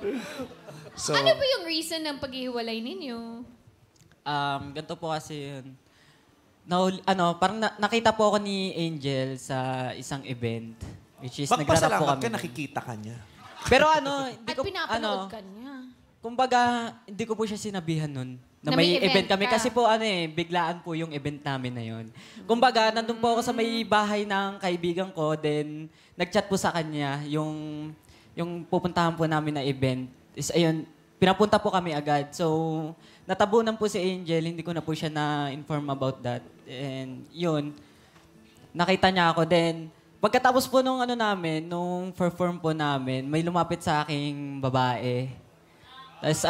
So, Ano ba yung reason ng paghihiwalay ninyo? Ganito po kasi yun. Parang nakita po ako ni Angel sa isang event. Which is, nagrarap po magpasalamat kami. ka, nakikita ka niya. Pero hindi At ko, pinapanood ka niya. kumbaga, hindi ko po siya sinabihan nun. Na Na may may event event kami. ka. Kasi po, biglaan po yung event namin na yun. Kumbaga, nandun po ako sa may bahay ng kaibigan ko. Then, nag-chat po sa kanya yung pupuntahan po namin na event. Is, ayun, pinapunta po kami agad. So, natabunan po si Angel. Hindi ko na po siya na-inform about that. And, yun, nakita niya ako. Then, pagkatapos po nung perform po namin, may lumapit sa aking babae. Tapos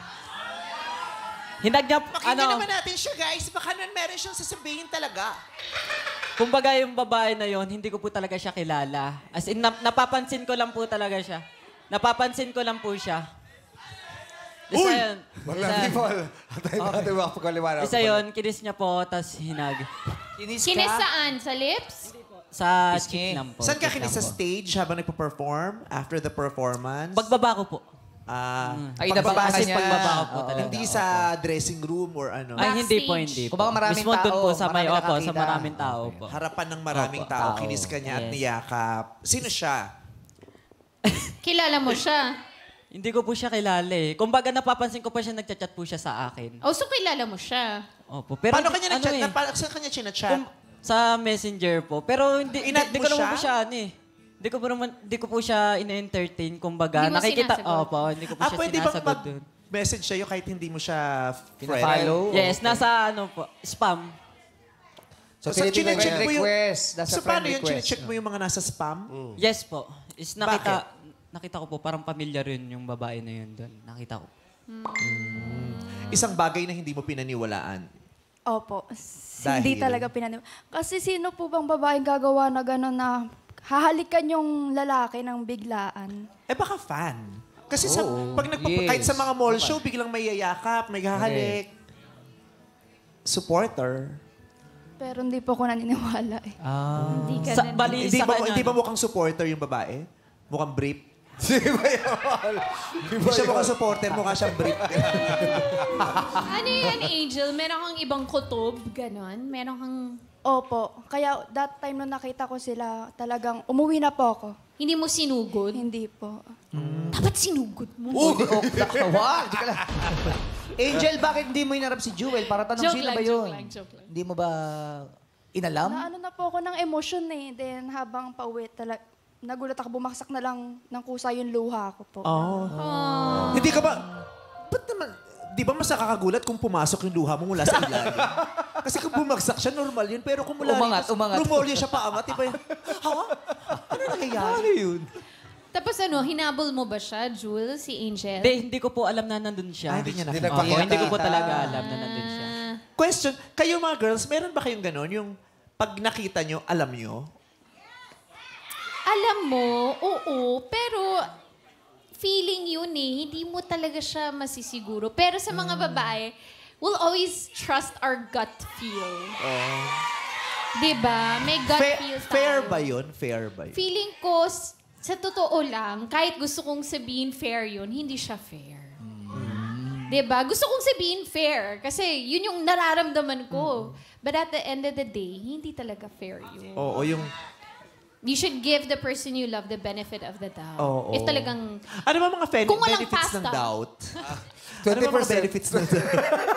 hinag niya, Pakinggan naman natin siya, guys. Baka meron siyang sasabihin talaga. kumbaga yung babae na yon, hindi ko po talaga siya kilala. As in, napapansin ko lang po talaga siya. Napapansin ko lang po siya. Isa yun. Maglalaki po. Atay mo ako pagkaliwanag. Isa yun, kinis niya po, tapos hinag. Kinis saan? Sa lips? Sa cheek lang po. Saan ka cheek kinis lang sa po. stage habang nagpa-perform? After the performance? Pagbaba ko po. Ay, nababasa Kasi niya. pagbaba ko po talaga. Hindi sa dressing room or ano? Ay, hindi po, Backstage. hindi po. Kung baka maraming Mismo doon tao, po sa may marami sa nakakita. maraming tao po. Harapan ng maraming Opo, tao, tao. kinis ka niya at Yes. niyakap. Sino siya? Kilala mo siya? Hindi ko po siya kilala eh. Kumbaga napapansin ko pa siya, nagchat-chat po siya sa akin. O, so kilala mo siya? Opo. Pero Paano kanya nag-chat? eh, Saan kanya chinachat? sa messenger po. Pero hindi Inat hindi mo ko naman siya? po siya Hindi ko po siya ina-entertain. Kumbaga, Hindi mo nakikita. sinasagot? Opo, hindi ko po siya Pwede bang sinasagot dun. mag-message sa'yo kahit hindi mo siya friend? Pina-follow? Yes, nasa spam. So, So, tinitingnan chinecheck niya. mo yung... request. Nasa So, friend paano yun? request. Chinecheck mo yung mga nasa spam? Yes po. Is nakita ko po, parang pamilyar yun yung babae na yun doon. Nakita ko. Isang bagay na hindi mo pinaniwalaan. Opo. Dahil? Hindi talaga pinaniwala. Kasi sino po bang babaeng gagawa na gano'n na hahalikan yung lalaki ng biglaan? Eh baka fan. Kasi pag Yes. kahit sa mga mall show, biglang may yayakap, may hahalik. Supporter. Pero hindi po ako naniniwala eh. Hindi ka na. Bali, Hindi sa ba, kanya, hindi ba mukhang supporter yung babae? Mukhang brief? Sino ba yun? Hindi siya mukhang supporter, mukha siyang brief. Ano yan, Angel? Meron kang ibang kutob? Ganon? Meron kang... Opo. Kaya that time nung nakita ko sila, talagang umuwi na po ako. Hindi mo sinugod? Hindi po. Dapat sinugod mo. Wag, di ka lang. Angel, bakit hindi mo inarap si Jewel? Para tanong, Joke sino lang, ba yun? joke lang. Hindi mo ba inalam? Naano na po ako ng emosyon eh. Then habang pauwi, nagulat ako, bumaksak na lang ng kusa yung luha ko po. Hindi ka ba... Ba't naman... Di ba mas nakakagulat kung pumasok yung luha mo mula sa ilalim? Kasi kung bumagsak siya, normal yun. Pero kung mula Umangat. rumolyo siya paangat, di ba yun? Hawa? Ano nangyayari? Yun? Tapos hinabol mo ba siya, Jewel, si Angel? hindi ko po alam na nandun siya. Hindi niya Hindi nakita. nagpakita. Hindi ko po talaga alam na nandun siya. Question, kayo mga girls, meron ba kayong ganon? Yung pag nakita nyo, alam nyo? Alam mo, oo, pero feeling yun eh. Hindi mo talaga siya masisiguro. Pero sa mga babae, we'll always trust our gut feel. Diba? May gut feel tayo. Fair ba yun? Fair ba yun? Feeling ko, sa totoo lang, kahit gusto kong sabihin fair yun, hindi siya fair. Diba? Gusto kong sabihin fair kasi yun yung nararamdaman ko. But at the end of the day, hindi talaga fair yun. Oo, yung... You should give the person you love the benefit of the doubt. Oo. If talagang... Ano ba mga Kung walang benefits ng pasta. doubt? Ano ba mga benefits ng doubt?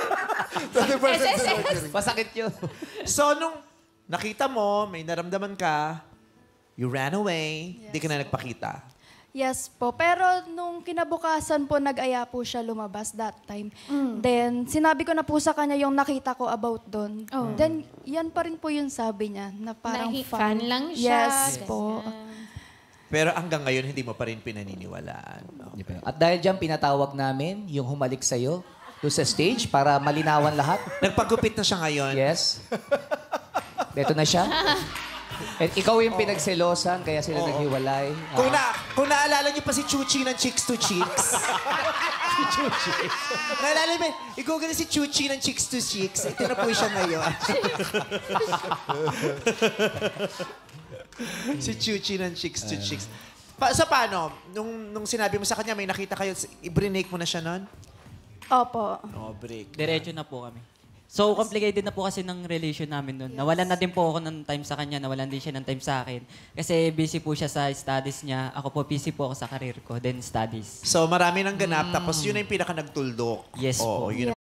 20%. Masakit yun. So, nung nakita mo, may naramdaman ka, you ran away, di ka na nagpakita. Yes po. Pero nung kinabukasan po, nag-aya po siya lumabas that time. Then, sinabi ko na po sa kanya yung nakita ko about doon. Then, yan pa rin po yung sabi niya, na parang fan lang siya. Yes po. Pero hanggang ngayon, hindi mo pa rin pinaniniwalaan. At dahil dyan, pinatawag namin yung humalik sa'yo doon sa stage para malinawan lahat. Nagpagupit na siya ngayon. Yes. Beto na siya. At ikaw yung pinagselosan, kaya sila naghiwalay. Kung naalala niyo pa si Chuchi ng Chicks to Chicks. Naalala mo, i-google si Chuchi ng Chicks to Chicks. Ito na po siya ngayon. si Chuchi ng Chicks to Chicks. Sa paano? Nung sinabi mo sa kanya, may nakita kayo, i-break mo na siya nun? Opo. Oh, break. Diretso na po kami. So, complicated na po kasi ng relation namin nun. Nawalan na din po ako ng time sa kanya, nawalan din siya ng time sa akin. Kasi busy po siya sa studies niya. Ako po, busy po ako sa career ko, then studies. So, marami nang ganap, tapos yun na yung pinaka nagtuldok. Yes po. Oo, yun